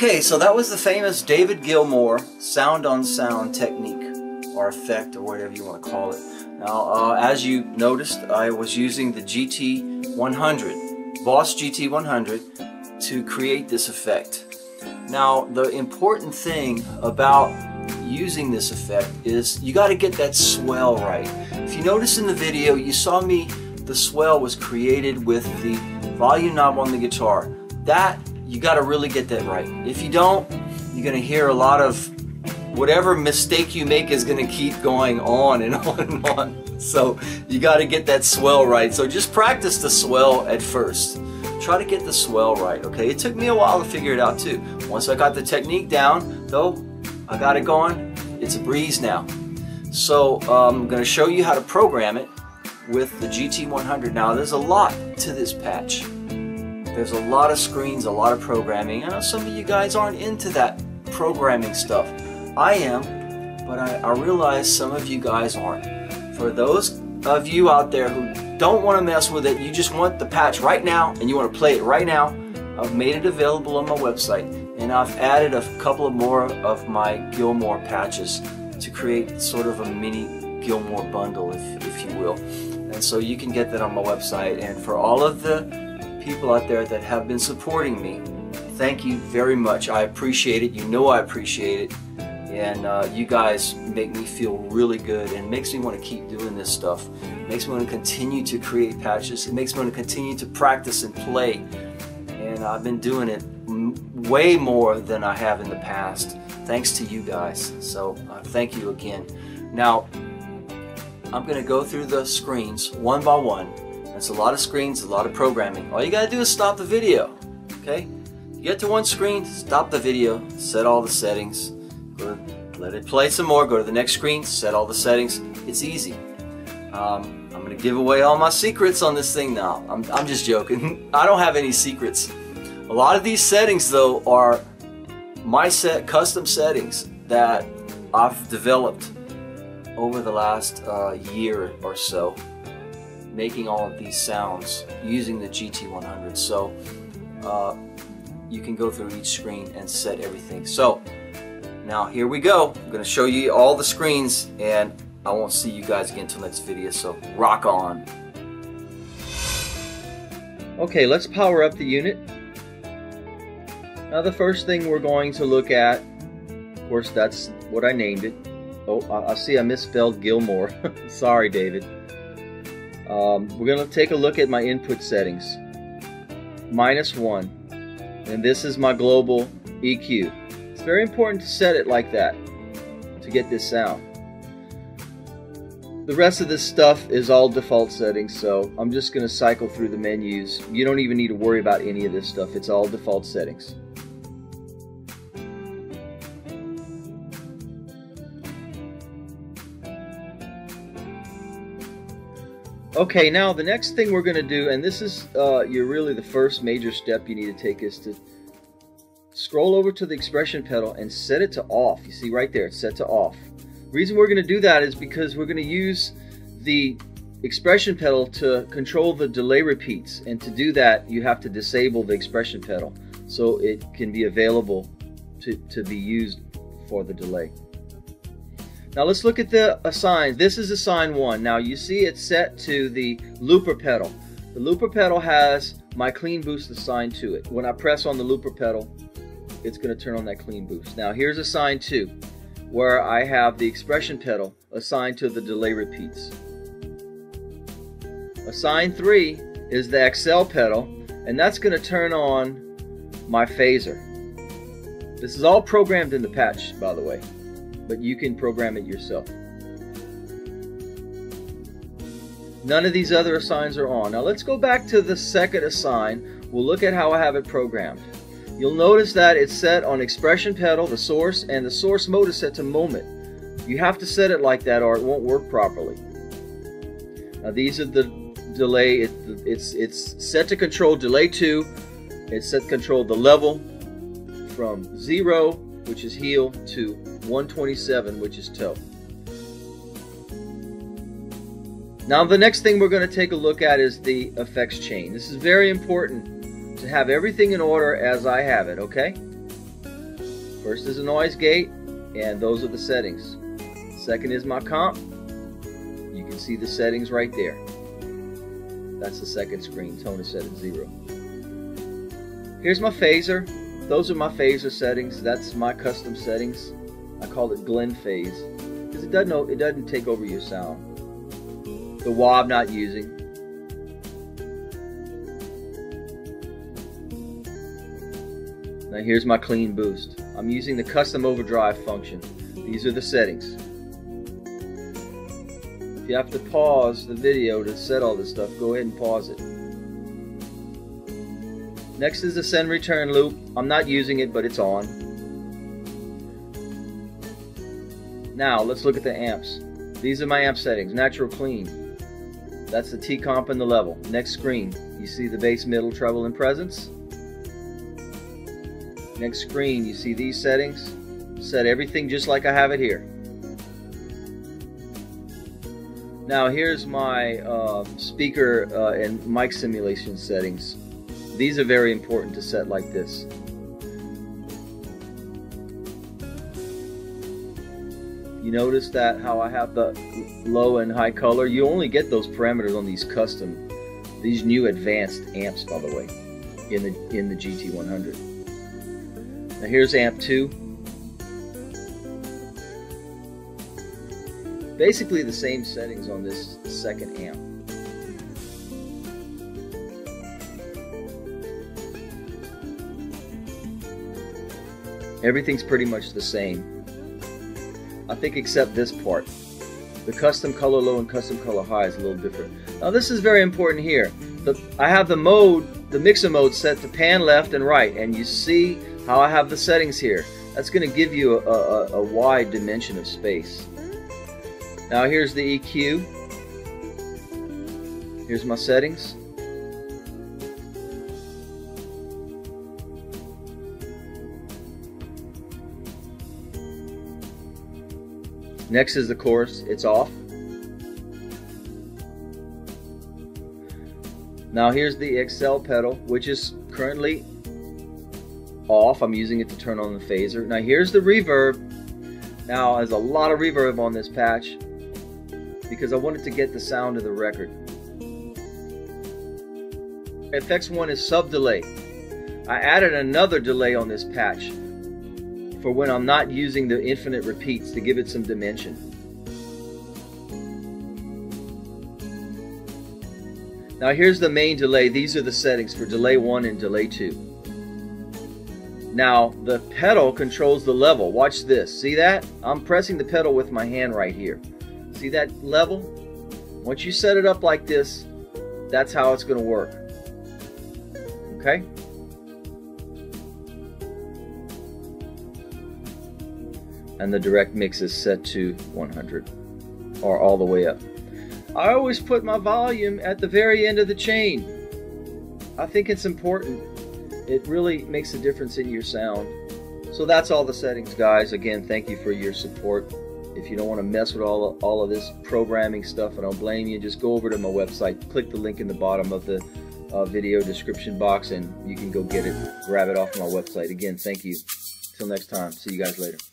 Okay, so that was the famous David Gilmour sound on sound technique, or effect, or whatever you want to call it. Now, as you noticed, I was using the GT100, Boss GT100, to create this effect. Now, the important thing about using this effect is you got to get that swell right. If you notice in the video, you saw me, the swell was created with the volume knob on the guitar. That, you got to really get that right. If you don't, you're going to hear a lot of whatever mistake you make is going to keep going on and on and on. So you got to get that swell right. So just practice the swell at first. Try to get the swell right, okay? It took me a while to figure it out too. Once I got the technique down, though, I got it going, it's a breeze now. So I'm going to show you how to program it with the GT100. Now, there's a lot to this patch. There's a lot of screens, a lot of programming. I know some of you guys aren't into that programming stuff. I am, but I realize some of you guys aren't. For those of you out there who don't want to mess with it, you just want the patch right now and you want to play it right now, I've made it available on my website, and I've added a couple of more of my Gilmour patches to create sort of a mini Gilmour bundle, if you will. And so you can get that on my website. And for all of the people out there that have been supporting me, thank you very much. I appreciate it. You know I appreciate it. And you guys make me feel really good, and makes me want to keep doing this stuff. It makes me want to continue to create patches. It makes me want to continue to practice and play. And I've been doing it way more than I have in the past, thanks to you guys. So thank you again. Now, I'm going to go through the screens one by one. It's a lot of screens, a lot of programming. All you got to do is stop the video. Okay? You get to one screen, stop the video, set all the settings. Let it play some more, go to the next screen, set all the settings. It's easy. I'm going to give away all my secrets on this thing now. I'm just joking. I don't have any secrets. A lot of these settings, though, are my custom settings that I've developed over the last year or so, making all of these sounds using the GT100. So you can go through each screen and set everything. So now here we go. I'm going to show you all the screens, and I won't see you guys again until next video, so rock on. Okay, let's power up the unit. Now the first thing we're going to look at, of course that's what I named it. Oh, I see I misspelled Gilmour. Sorry, David. We're going to take a look at my input settings. -1. And this is my global EQ. It's very important to set it like that to get this sound. The rest of this stuff is all default settings, so I'm just going to cycle through the menus. You don't even need to worry about any of this stuff. It's all default settings. Okay, now the next thing we're going to do, and this is really the first major step you need to take, is to scroll over to the expression pedal and set it to off. You see right there, it's set to off. The reason we're going to do that is because we're going to use the expression pedal to control the delay repeats, and to do that you have to disable the expression pedal so it can be available to be used for the delay. Now let's look at the assigns. This is assign 1. Now you see it's set to the looper pedal. The looper pedal has my clean boost assigned to it. When I press on the looper pedal, it's going to turn on that clean boost. Now here's assign 2, where I have the expression pedal assigned to the delay repeats. Assign 3 is the XL pedal, and that's going to turn on my phaser. This is all programmed in the patch, by the way, but you can program it yourself. None of these other assigns are on. Now let's go back to the second assign. We'll look at how I have it programmed. You'll notice that it's set on expression pedal, the source, and the source mode is set to moment. You have to set it like that or it won't work properly. Now these are the delay. It's set to control delay 2. It's set to control the level from 0, which is heel, to 127, which is toe. Now the next thing we're going to take a look at is the effects chain. This is very important to have everything in order as I have it, okay? First is a noise gate, and those are the settings. Second is my comp. You can see the settings right there. That's the second screen. Tone is set at 0. Here's my phaser. Those are my phaser settings. That's my custom settings. I call it Glen Phase because it doesn't take over your sound. The wah I'm not using. Now here's my clean boost. I'm using the custom overdrive function. These are the settings. If you have to pause the video to set all this stuff, go ahead and pause it. Next is the send return loop. I'm not using it, but it's on. Now let's look at the amps. These are my amp settings. Natural clean. That's the T comp and the level. Next screen, you see the bass, middle, treble, and presence. Next screen, you see these settings. Set everything just like I have it here. Now here's my speaker and mic simulation settings. These are very important to set like this. You notice that how I have the low and high color? You only get those parameters on these new advanced amps, by the way, in the GT100. Now here's amp 2. Basically the same settings on this second amp. Everything's pretty much the same, I think, except this part. The custom color low and custom color high is a little different. Now this is very important here. I have the mixer mode set to pan left and right, and you see how I have the settings here. That's going to give you a wide dimension of space. Now here's the EQ. Here's my settings. Next is the chorus. It's off. Now here's the Excel pedal, which is currently off. I'm using it to turn on the phaser. Now here's the reverb. Now there's a lot of reverb on this patch because I wanted to get the sound of the record. FX1 is sub delay. I added another delay on this patch for when I'm not using the infinite repeats to give it some dimension. Now here's the main delay. These are the settings for delay 1 and delay 2. Now the pedal controls the level. Watch this. See that? I'm pressing the pedal with my hand right here. See that level? Once you set it up like this, that's how it's going to work. Okay? And the direct mix is set to 100 or all the way up. I always put my volume at the very end of the chain. I think it's important. It really makes a difference in your sound. So that's all the settings, guys. Again, thank you for your support. If you don't want to mess with all of this programming stuff, I don't blame you. Just go over to my website, click the link in the bottom of the video description box, and you can go get it, grab it off my website. Again, thank you. Till next time. See you guys later.